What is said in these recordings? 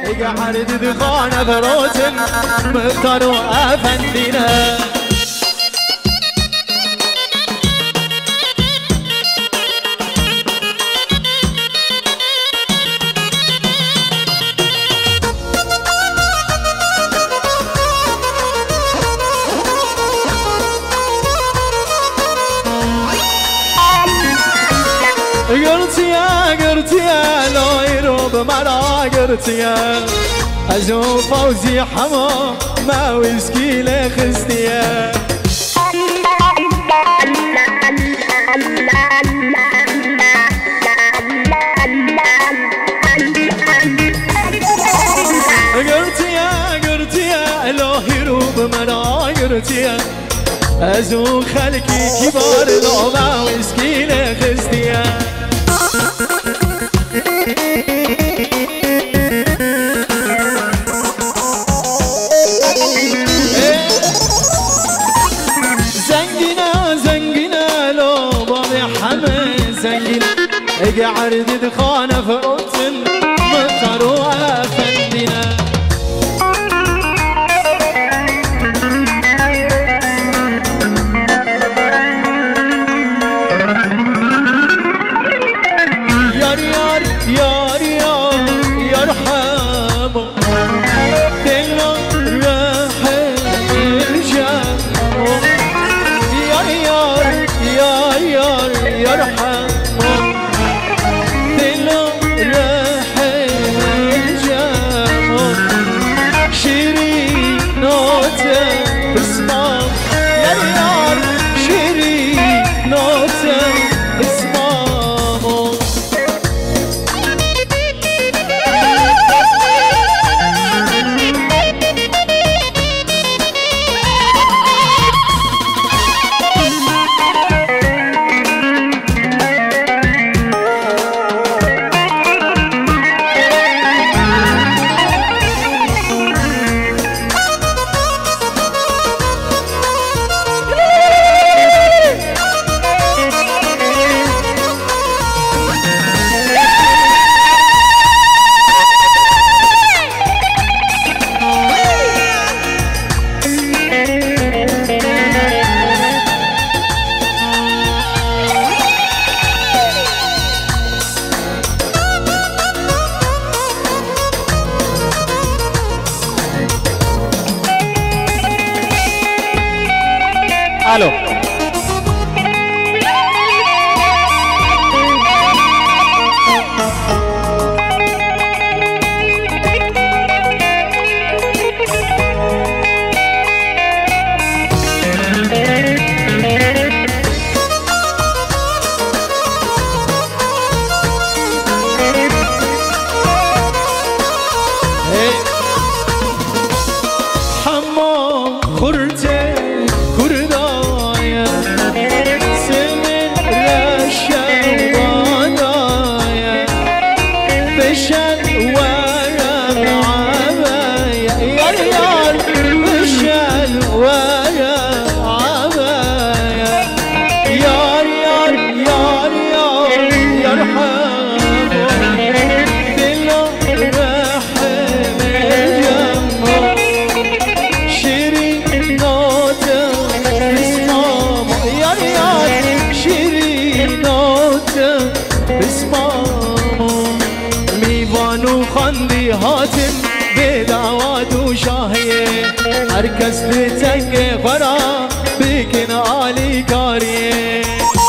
قعد دخانه فروتن مختار وافندينا قرتيا لو يروب مرا قرتيا أزو فوزي حمام ما ويسكي لخستيا قرتيا لو يروب مرا قرتيا أزو خلقي كبار لو ما ويسكي لخستيا زنقنا لو بابي حمد زنقنا قعد دخانه فروتن مطر وافندنا الو حمام خرته هاتم بدعوات وشاهية هركز لتنقى غرا بكن علي كاريه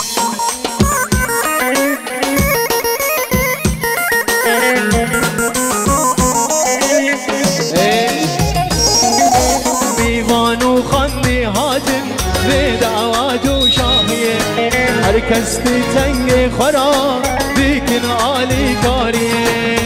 ميوان وخندي هاتم بدعوات وشاهية هركز لتنقى غرا بكن علي كاريه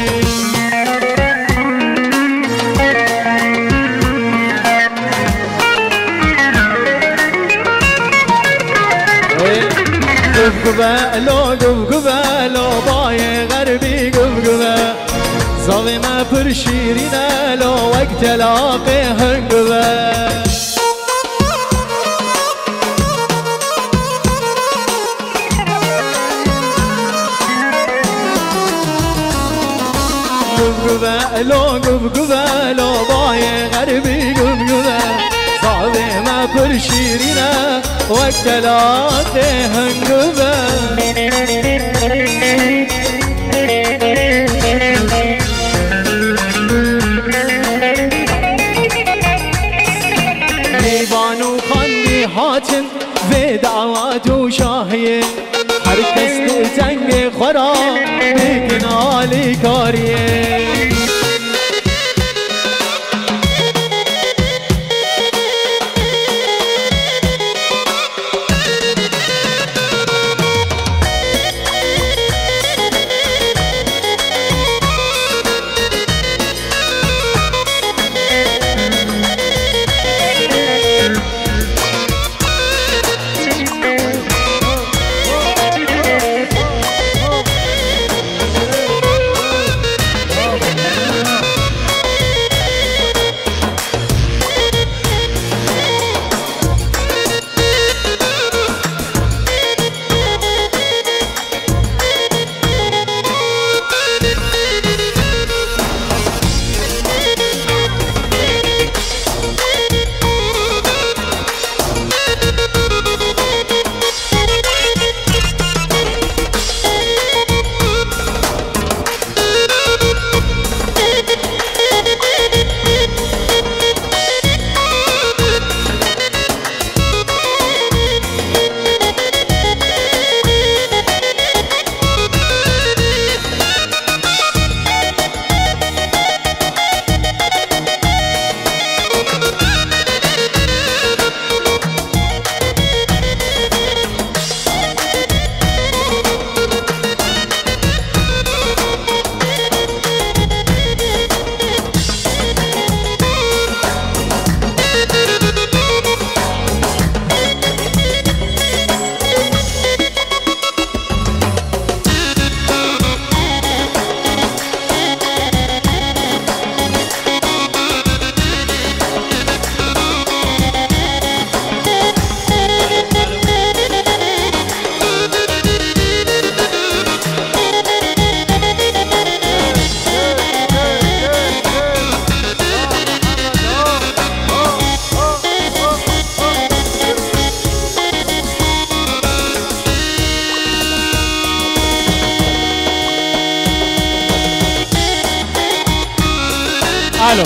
قبقبه لو باي غربي قبقبه زاوي ما برشيرينه لو وقت لاقي هنقبه قبا لو قبا لو باي غربي قبا صعبي ما برشيرنا وكلات هنقبا بانو خاندی هاتن و دعوات و شاهیه هر کس تنگ خورا بکنالی کاریه الو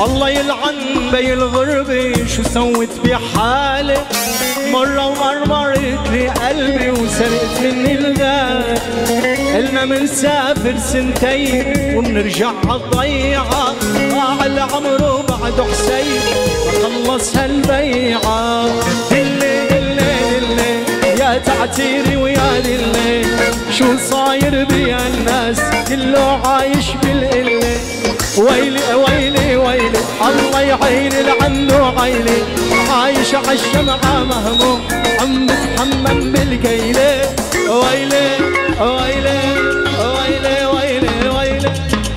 الله يلعن بي الغربة شو سوت بحالي. مرة ومرمرت لي قلبي وسرقت مني الغالي. قلنا منسافر سنتين ومنرجع عالضيعة. ضاع العمر وبعده حسين خلص هالبيعة. دلي دلي دلي يا تعتيري ويا دلي شو صاير بيا الناس كله عايش بالقلة. ويلي ويلي ويلي الله يعيني لعنه عيني عايش عالشمعة مهموم عم بتحمم بالكيلة. ويلي ويلي ويلي ويلي ويلي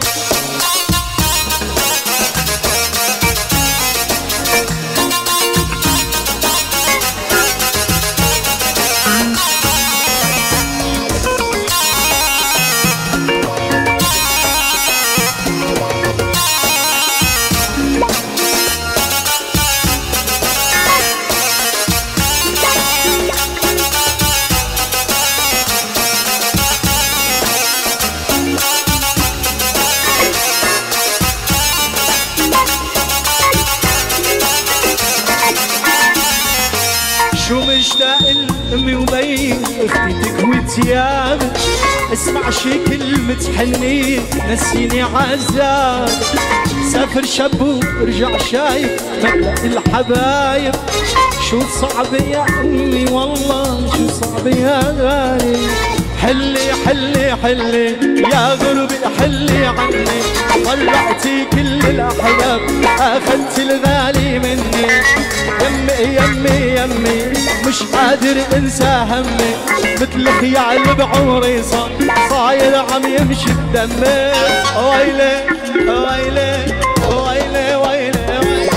شو مشتاق لأمي وبي اختي وتيابك. اسمع شي كلمة حنين نسيني عذاب. سافر شاب ورجع شايف مبدأ الحبايب. شو صعب يا أمي والله شو صعب يا غالي. حلي حلي حلي يا غربي حلي عني. طلعتي كل الأحباب أخذت الغالي مني. يمي يمي يمي مش قادر انسى همي. مثل خيال بعمري صاير عم يمشي بدمي. ويلي ويلي ويلي ويلي ويلي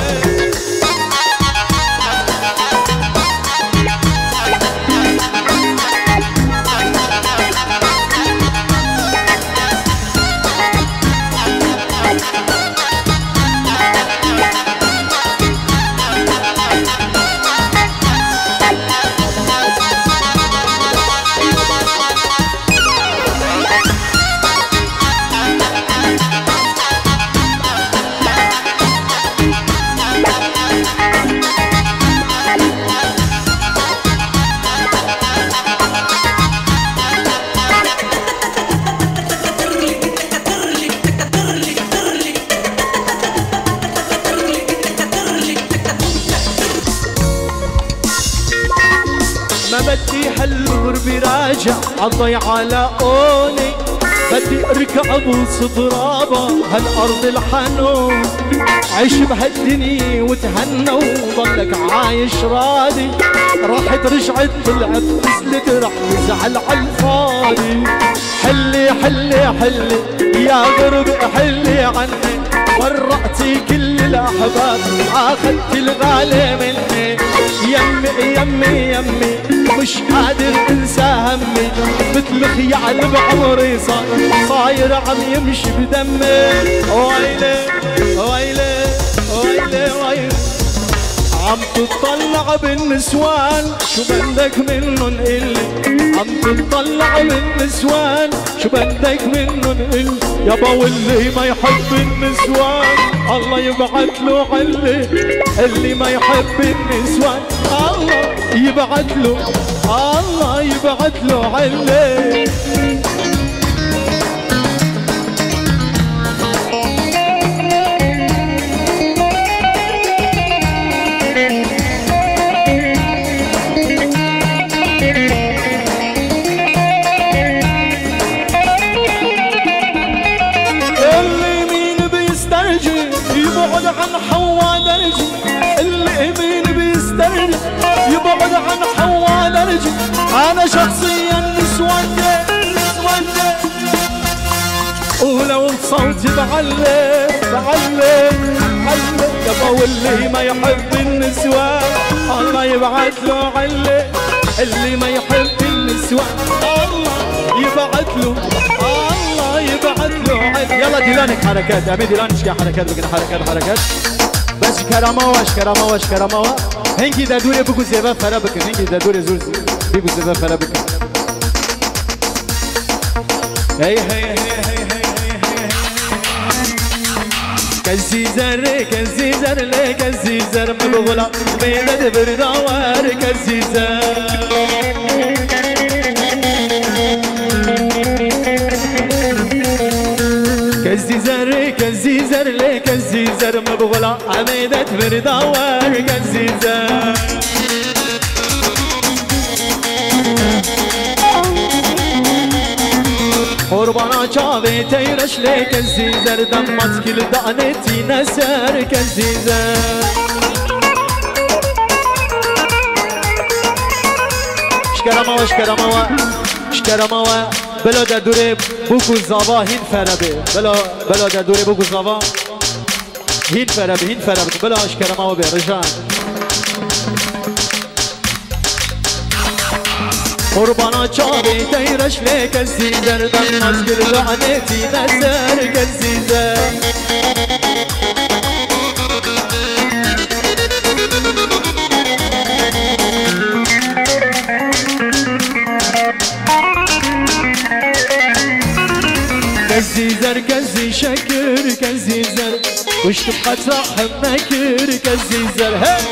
بدي هالغربة راجع عالضيعة لاقوني. بدي اركب وصبرابة هالارض الحنون. عيش بهالدنيا وتهنى وضلك عايش راضي. راحت رجعت طلعت نزلت رح نزعل عالفاضي. حلي حلي حلي يا غربة حلي عني. فرقتي كل الاحباب اخذت الغالي مني. يمي يمي يمي مش قادر انسى همي. مثل خيال بعمري صاير عم يمشي بدمي. ويلي ويلي ويلي ويلي عم تطلع بالنسوان شو بدك منن إلي. عم تطلع بالنسوان شو بدك منن إلي. يابا واللي ما يحب النسوان الله يبعت له علي. اللي ما يحب النسوان الله يبعت له الله يبعت له علي. يبعد عن حوا درجي. اللي مين بيسترجي يبعد عن حوا درجي. انا شخصيا نسوانتي ولو صوتي بعلي يابا واللي ما يحب النسوان الله يبعت له علي. اللي ما يحب النسوان الله يبعت له الله يبعت له علي. يلا ديلانك حركات امي ديلانك حركات بقنا حركات بس كرامه هنگی در دوره بگو زیبا فرا بکن. هنگی در دوره زور بگو زیبا فرا بکن. هی هی هی هی هی هی كالزيزر كالزيزر لي كالزيزر مبغلا ميدد بردوار كالزيزر كالزيزر كالزيزر لي كالزيزر مبغلا ميدد بردوار كالزيزر قربانا چاوه تیرش لی کالزیزر دمت کل دانتی نسر کالزیزر شکرماوه بلا در دوره بوکو زاوا هین فربه بلا در دوره بوکو زاوا هین فربه بلا شکرماوه به رجان قربانا چاوه تیرش لی کالزیزر دمت کل دانتی نسر کالزیزر كالزيزر كالزي شكر كالزيزر وش تبقى تصاحب مكر كالزيزر هاي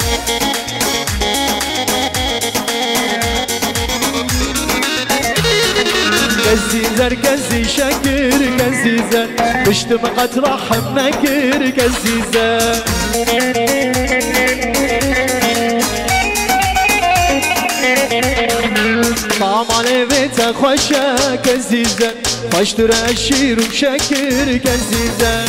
كالزيزر كالزي شكر كالزيزر وش تبقى ترحب مكر كالزيزر طعم على بيتك خوشة كالزيزر خوش ترشير وشكر كالزيزر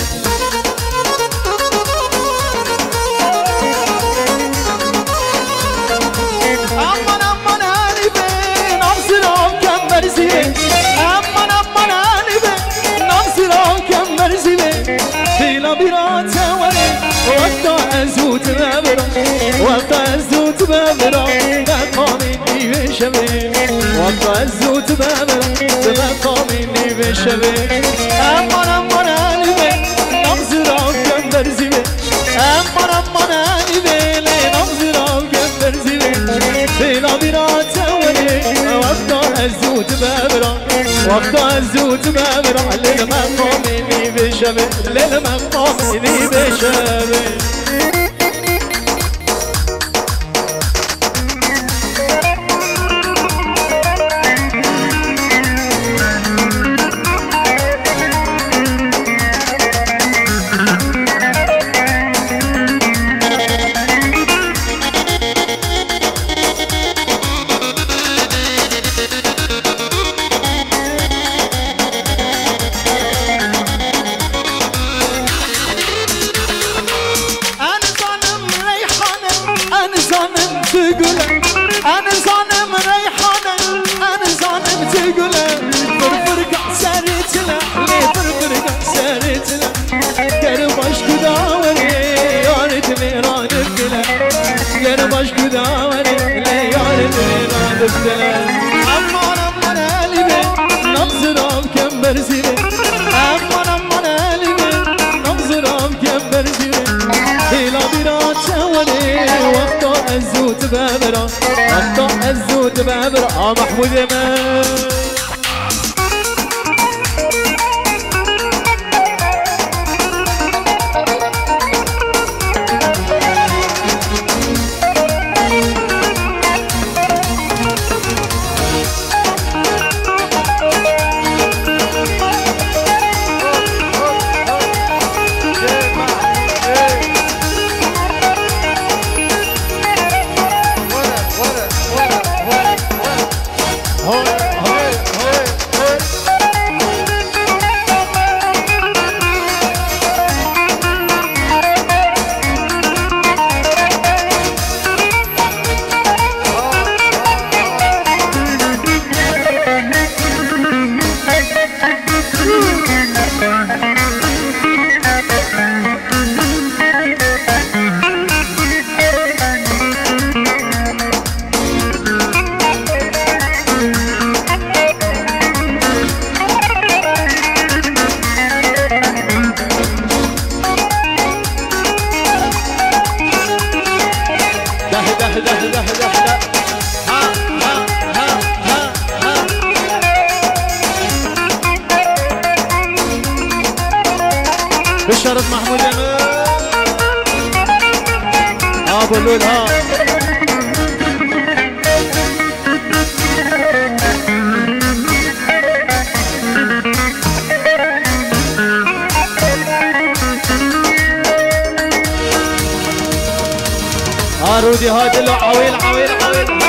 أمان أمان هاني بين أبصرهم كم مرزبين أمان أمان هاني بين أبصرهم كم مرزبين بلا برات ولي وقتا أزوت بابرا وقتا أزوت بابرا مقامي بشبين وقتا أزوت بابرا مقامي بشبين أمان أمان هاني بين أبصرهم كم مرزبين أمان أمان هاني بين أبصرهم كم مرزبين بلا برات ولي وقتا أزوت بابرا وقتا أزوت بابرا للمقامي بشبين للمقامي بشبين أنا ظالم ريحانة أنا ظالم تقوله فرفرك سارت له ليه فرفرك سارت له قرباش كداوري يا ريت ميران بكله قرباش كداوري ليه يا ريت ميران بكله أمان أمان قلبي نبزرهم كم برزيلي أمان أمان قلبي نبزرهم كم برزيلي إلا برات ولي وقتا الزوت بابرا وقتا الزوت بابرا محمود يمان بشرف محمود يمان فلول ها رودي هادي له عويل عويل عويل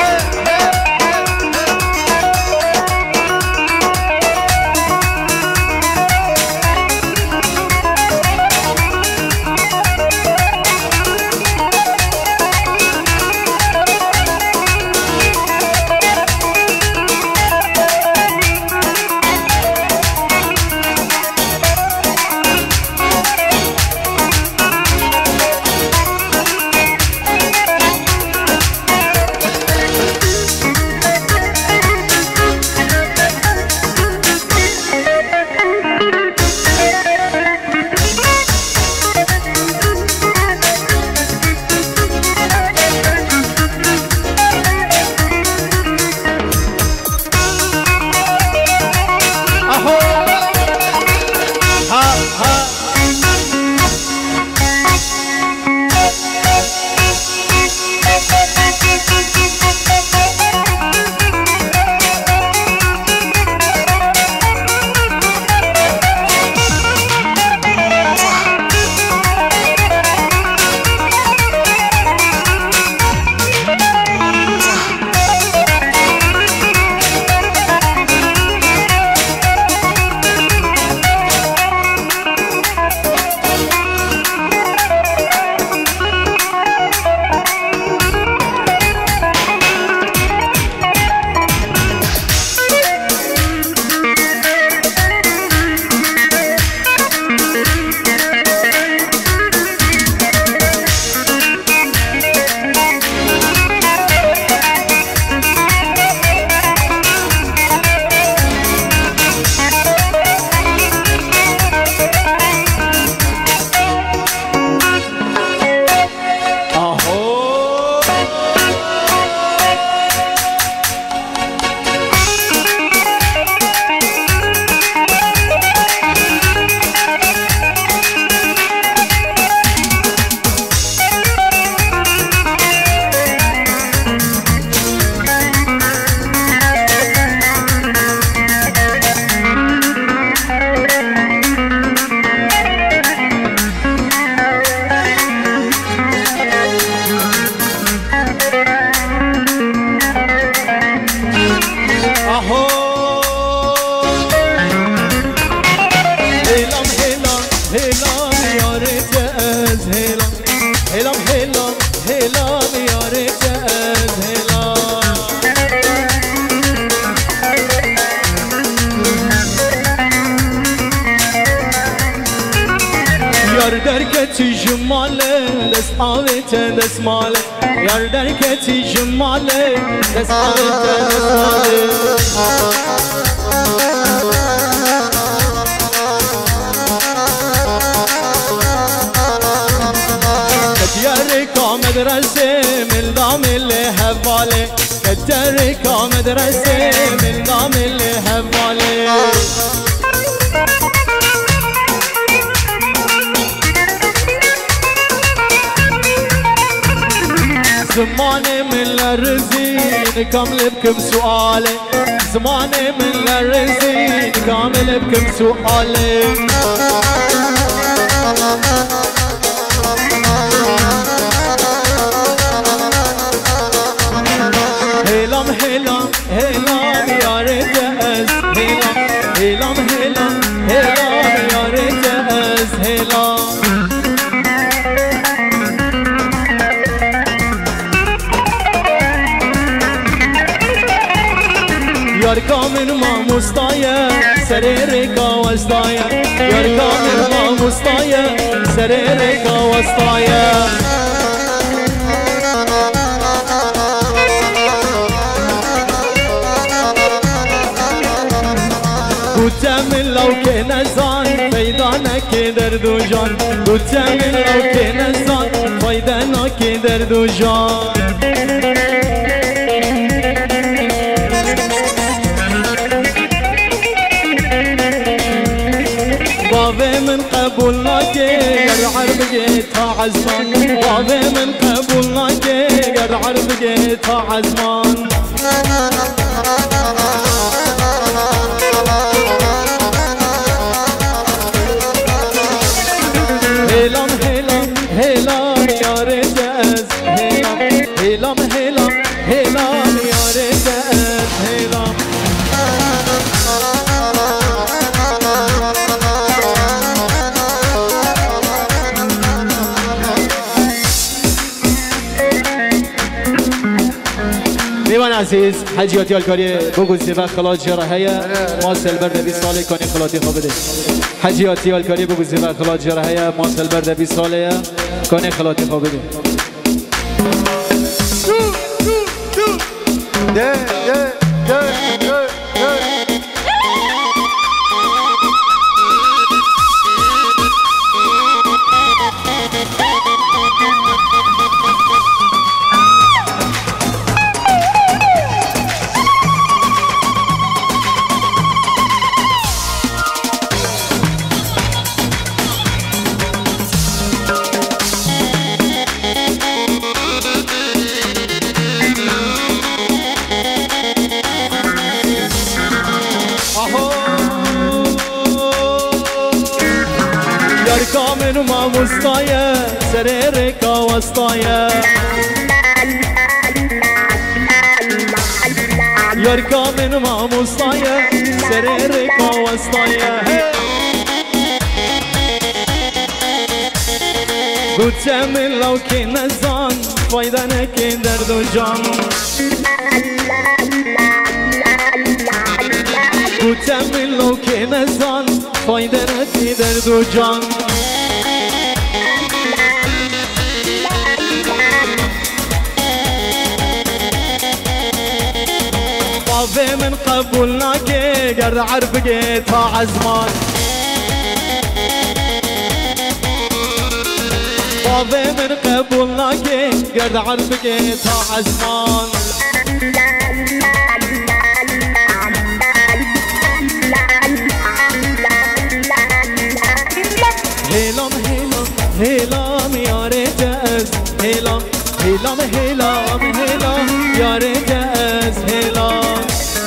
دركتي جمالي لصحابته دسمالي يا دركتي جمالي لصحابته دسمالي كتيركا مدرسة من دام اللي هبالي كتيركا مدرسة من دام اللي هبالي زماني من الرزين كامل بكم سؤالي زماني من الرزين كامل بكم سؤالي هيلام هيلام هيلام يا ريت أز هيلام هيلام هيلام هيلام يا ريت أز هيلام ياركا من ما مستايا سريركا وسطايا ياركا من ما مستايا سريركا وسطايا قلت من لو كنا زان فيدانك درد وجان قلت من لو كنا زان فيدانك درد وجان بابي من قبولك يا العرب جيت عزمان بابي من قبول ناكي قد عرفك تا عزمان هلام هلام هلام يا رجاز هلام هلام هلام هلام يا رجاز هلام میوان عزیز حجیاتی الکاری بگو زیبا خلاج جره هیا ماسل برده 20 ساله کنی خلاطی خواب بده حجیاتی الکاری بگو زیبا خلاج جره هیا ماسل برده 20 ساله کنی خلاطی خواب بده كامل ما مستايا سريرك وسطايا يا كامل ما مستايا سريرك وسطايا قلت من لو كنا زان فايدنا كن درد وجان قلت من لو كنا زان فايدنا كن درد وجان طافي من قبولناك قرد عرفك تا عزمان طافي من قبولناك قرد عرفك تا عزمان هلام هلام هلام يا رجاز هلام هلام هلام هلام يا رجاز هلام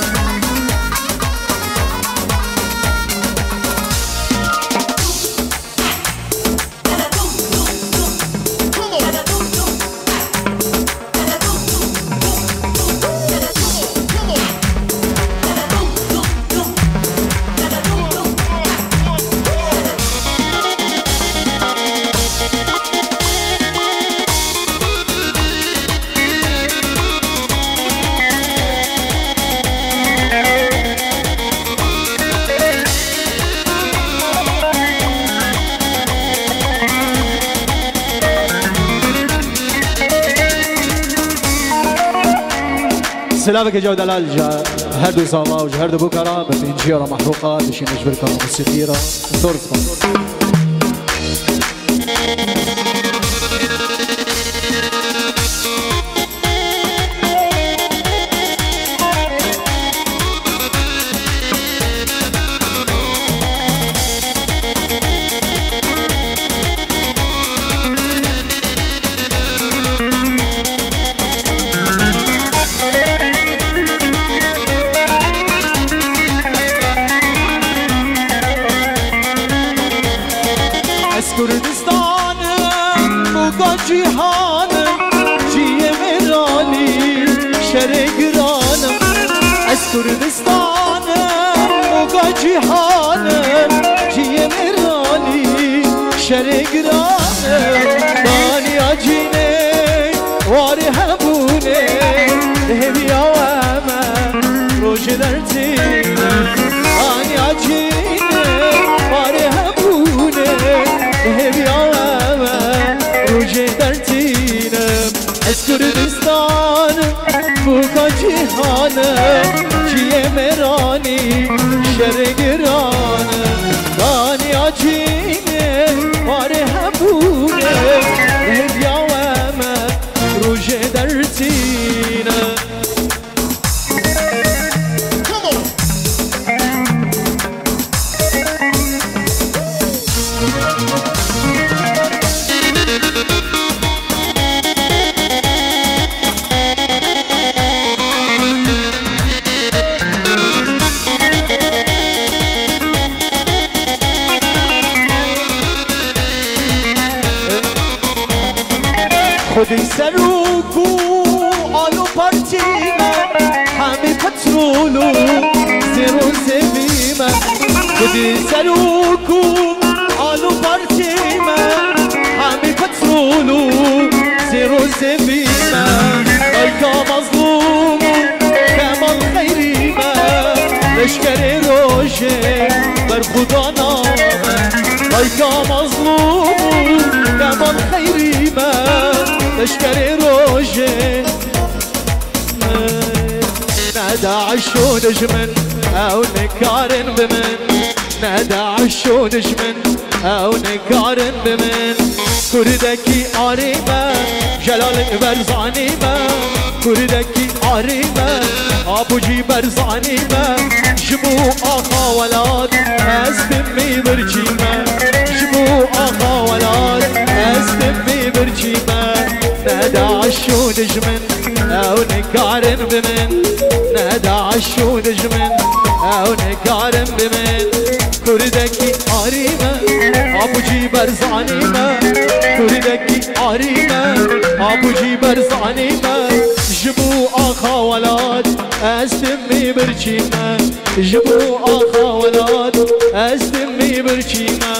سلامك جو دلال هر دو سالا و هر دو بکرا به انجیارا محروقه بشین اجبرکا موسیقی را سورس کن کردستانم بگا جیهانم جیه مرانی شر گرانم از کردستانم بگا جیهانم جیه مرانی شر گرانم دانیا جینه واری همونه هبیا و همه روش در تینم دانیا جینه واری همونه هبیا و روژه در تینم از کردستانم بوکا جیهانم جیه مرانی شر گرانم دانیا جینه واره همونه هبیا و روژه در تینم خودی سروکو آلو پارچیمه همه پترولو زیرو زمینه خودی سروکو آلو پارچیمه همه پترولو زیرو زمینه دایکا مظلومو کمال خیریمه لشکر روشه بر خدا نامه دایکا مظلومو کمال خیریمه لشکر روشه نداعش ونجمن او نكارن بمن نداعش ونجمن او نكارن بمن كردكي عريمة جلالك برزانيمة كردكي عريمة ابوجي برزانيمة جمو آقا ولاد از بمي برجيمة جمو آقا ولاد از بمي برجيمة نداعش ونجمن او نكارن بمن نداعش ونجمن او نكارن بمن كردكي عريمة ابوجي برزانيمة كردكي عريمة ابوجي برزانيمة جبو آخا ولاد از دمي برجيمة جبو آخا ولاد از دمي برجيمة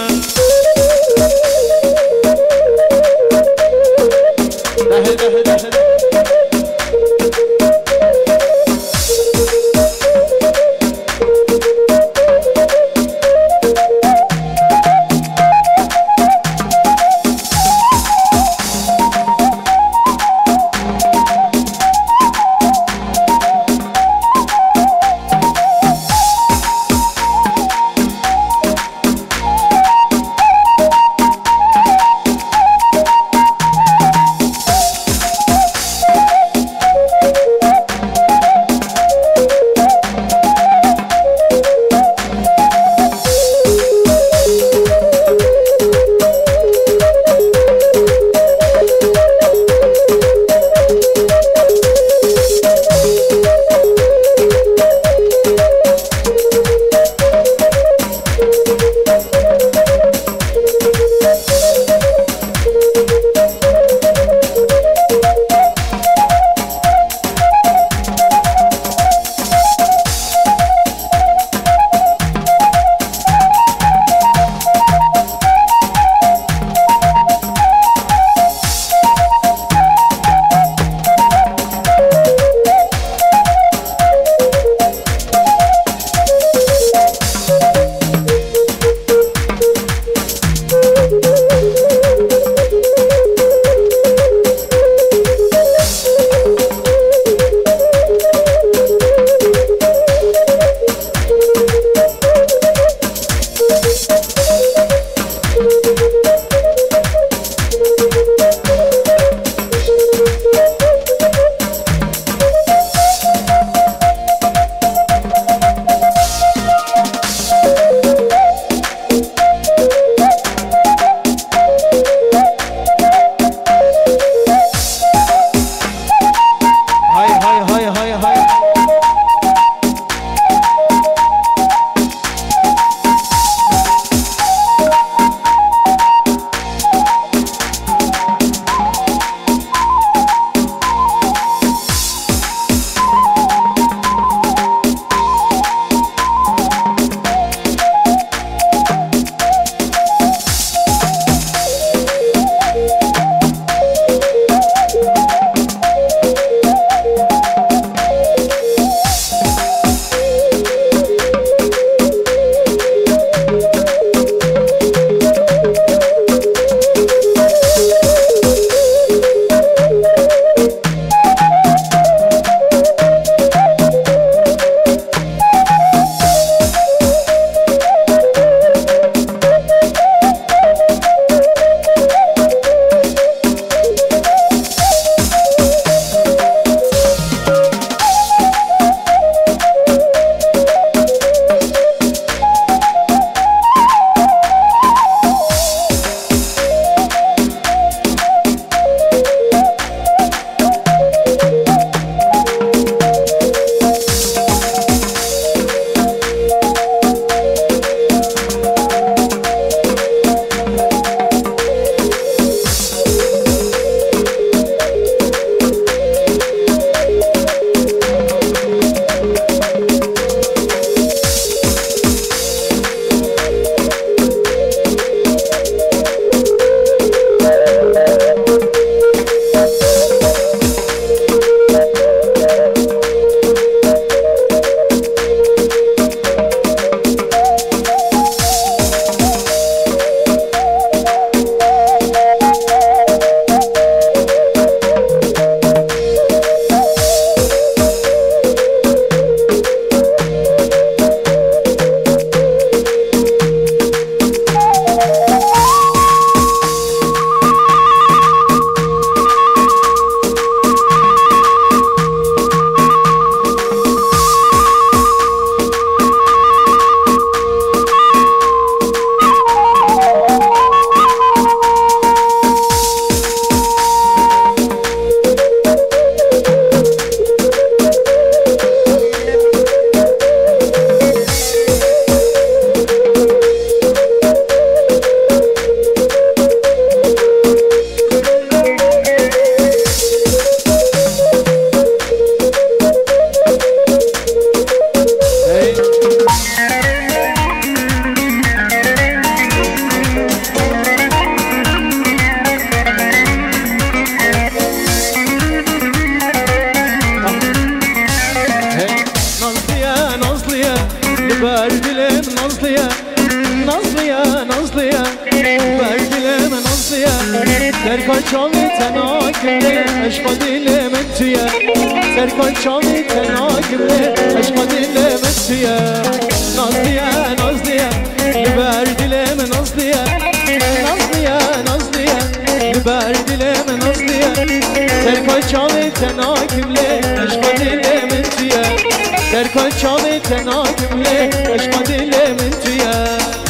سرکان چاوی تناکمله عشق دل من تویه سرکان چاوی تناکمله عشق دل من تویه نازلیه نازلیه لبر دل من نازلیه نازلیه نازلیه لبر دل من نازلیه سرکان چاوی تناکمله عشق دل من تویه سرکان چاوی تناکمله عشق دل من تویه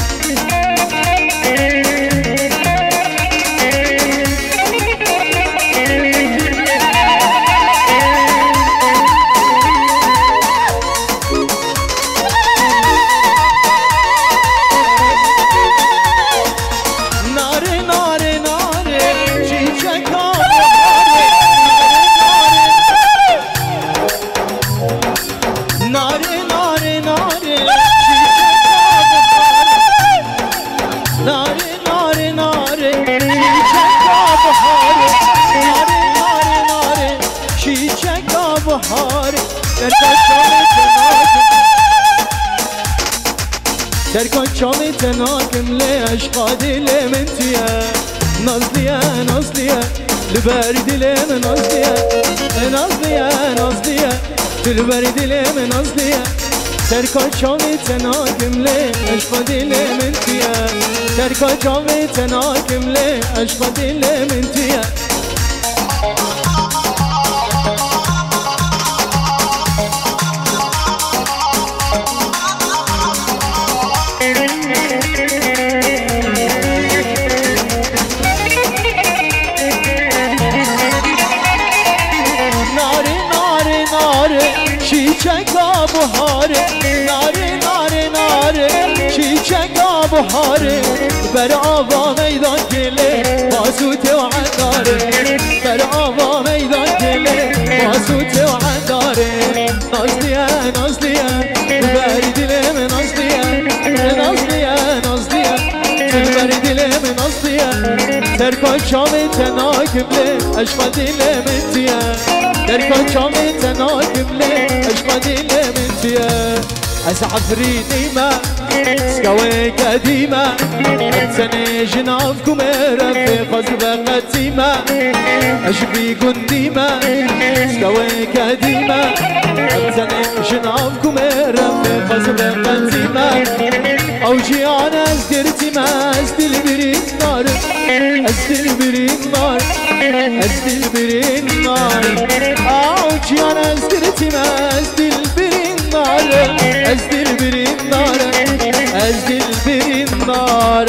سرکان چاوی تناکم لی عشقا دل من تویه نازلیه نازلیه لبر دل من نازلیه نازلیه نازلیه لبر دل من نازلیه سرکان چاوی تناکم لی عشقا دل من تویه سرکان چاوی تناکم لی عشقا دل من تویه چیچکا بهاره ناره ناره ناره چیچکا بهاره بر آوا میدان گله بازوت و عنداره بر آوا میدان گله بازوت و عنداره نازلیه نازلیه بر دل من نازلیه نازلیه نازلیه بر دل من نازلیه سرکان شام تناکم له عشق دل من تیه سرکان شام تناکم له عشق دل من تیه از عفريتي ما سكوي قديمة أبتني جنافكم رفيق زبقتي ما أشبي قنديمة سكوي قديمة أبتني جنافكم رفيق زبقتي ما أوجي أنا أزدرتي ما أزدل برين نار أزدل برين نار أزدل برين نار أوجي أنا أزدرتي ما أزدل برين نار أزدل برين نار أزدل برين نار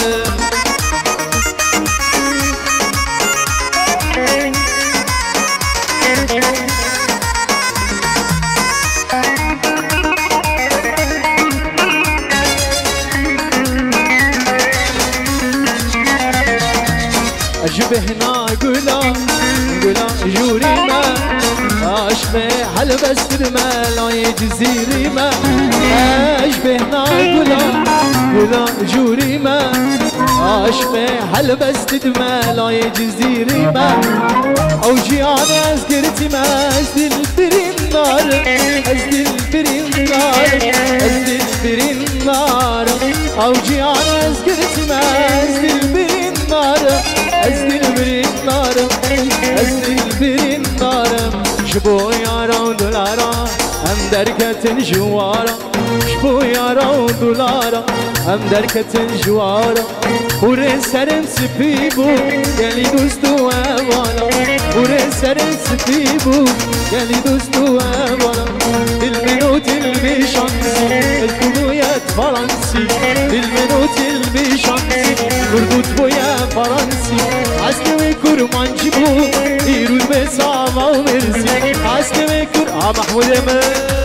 أشبهنا قلا قلا جوري ما أشبه حلبس ما لا يجزيري ما أشبهنا قلا قلا جوري ما أشبه حلبس ما لا يجزيري ما أوجي أنا أذكرتي ما أزدل برين نار أزدل برين نار أزدل برين نار أوجي أنا أذكرتي ما أزدل برين نار أزدل برين نار أزدل برين نار شبو يارا ودولارا هم دركة جوارا شبو يارا ودولارا هم دركة جوارا ورين سرم سبيبو يلي دوستو أوانا ورين سرم سبيبو يلي دوستو أوانا المنوت البيشانسي الكلويات فرنسي المنوت البيشانسي مربوط بويا فرنسي عسكوي كرمان جبو يرود بسامة ومرسي عسكوي كرمان محمود أمر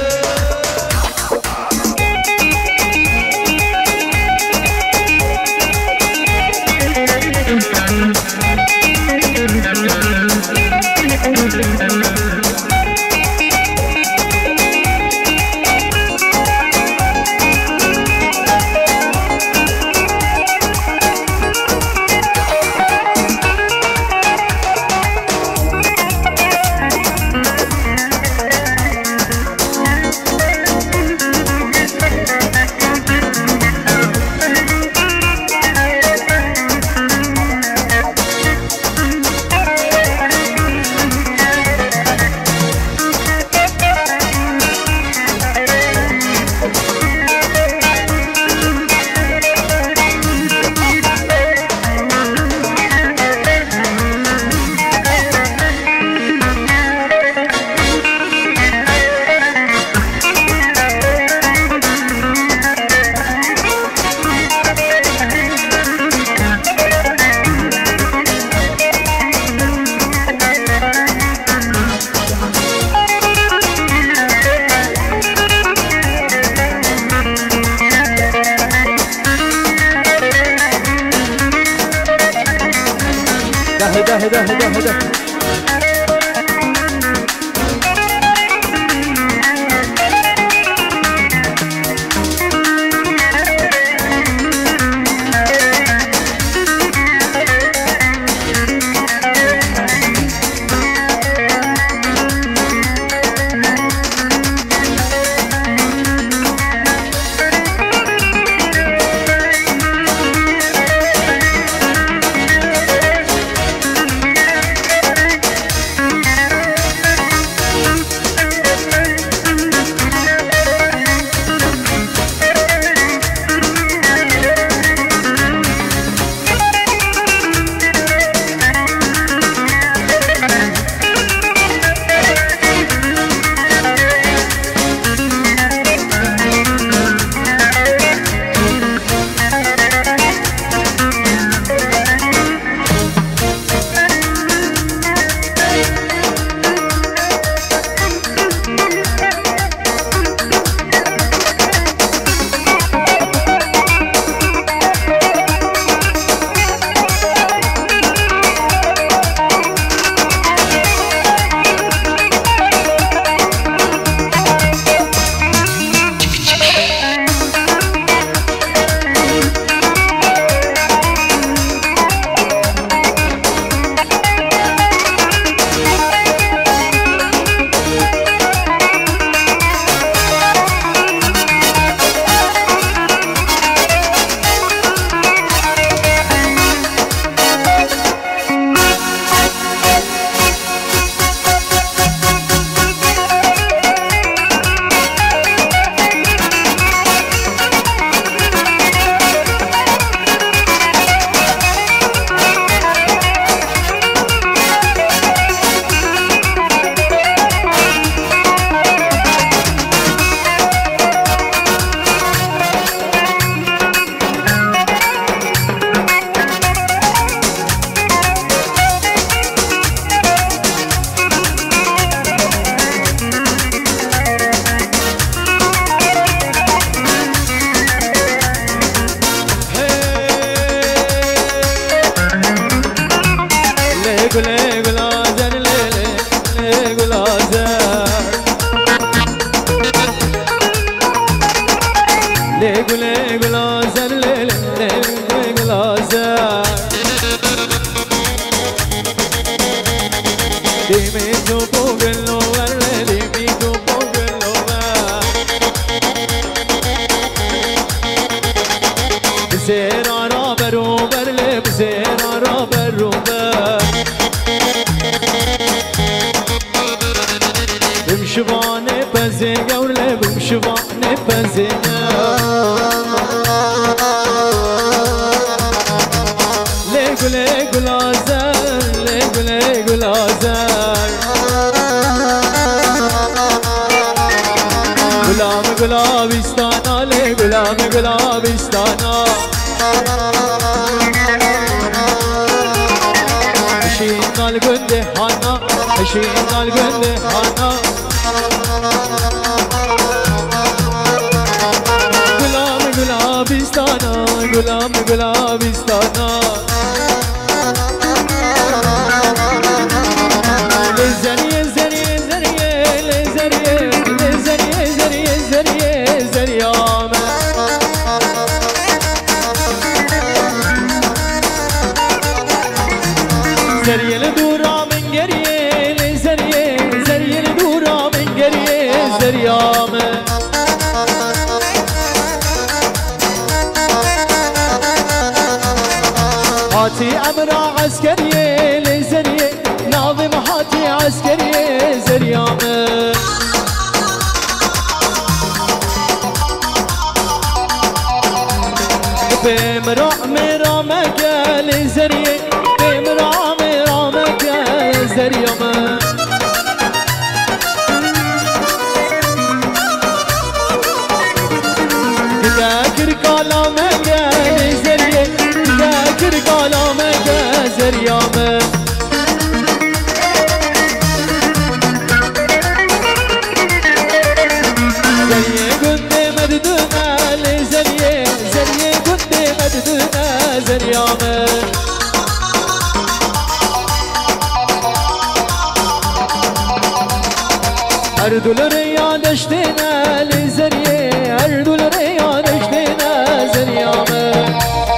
اردول ریان اشتینا لزریه اردول ریان اشتینا زریامه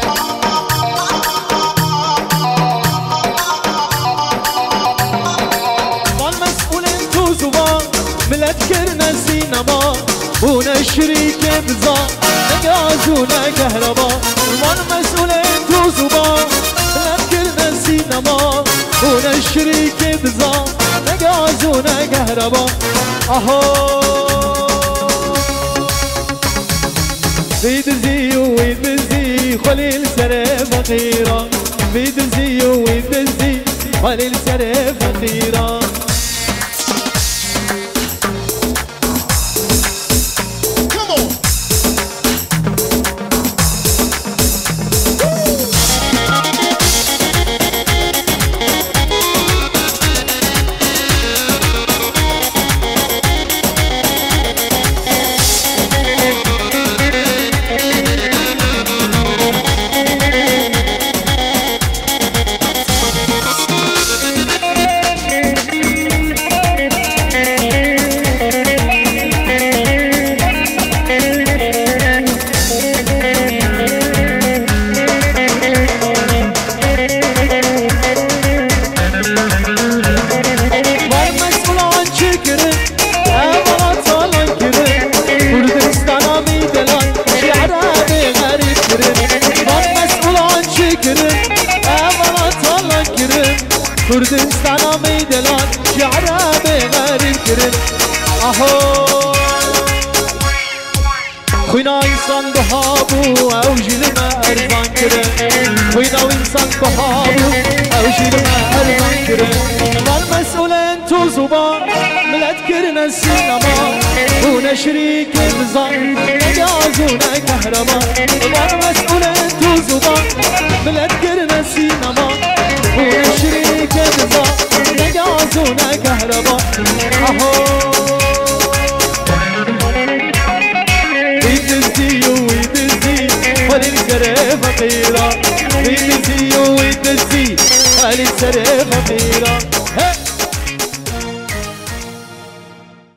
والمسؤول انتو زبان ملت کرنا سینما اون شریک بزا نگازونه کهربا والمسؤول انتو زبان ملت کرنا سینما اون شریک بزا نگازونه کهربا آها بيدزي ويدزي خليل سر فقيرة بيدزي ويدزي خليل سر فقيرة كردستان ميدلان شعرها بغير كرن اهو خوينا انسان بهابو او جلما ارزان كرن خوينا انسان بهابو او جلما ارزان كرن والمسؤول انتو زبان ملت كرنا السينما هنا شريك بزان نجازونا كهربا والمسؤول انتو زبان ملت كرنا السينما هنا شريك بزان نجازونا كهربا اهو فقيرة فقيرة بيدزي ويدزي خالي سر فقيرة